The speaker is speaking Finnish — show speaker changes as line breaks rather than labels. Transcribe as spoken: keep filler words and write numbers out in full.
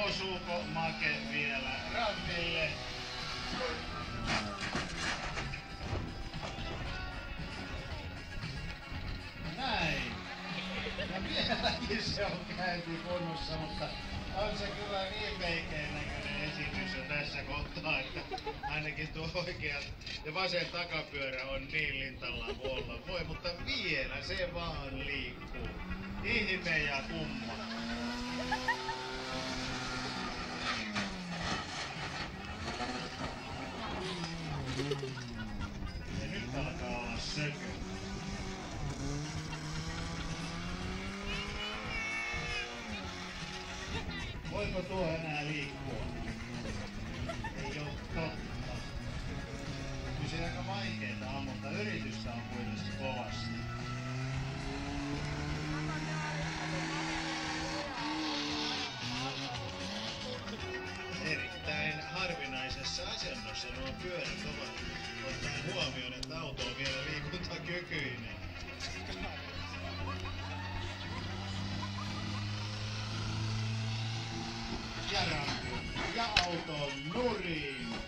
Nousuuko make vielä rampille? Näin. Ja vieläkin se on käynti kunnossa, mutta on se kyllä niin veikeän näköinen esitys jo tässä kohtaa, että ainakin tuo oikea ja vasen takapyörä on niin lintallaan kuin olla voi, mutta vielä se vaan liikkuu. Ihme ja kumma. Ja nyt alkaa olla sökö. Voiko tuo enää liikkua? Ei oo totta. Kyllä se aika vaikeeta on, mutta yritystä on kuitenkin kovasti. Erittäin harvinaisessa asennossa nuo pyörät ovat, ottaen huomioon, että auto on vielä liikuntakykyinen. Ja rampi ja auton nurin.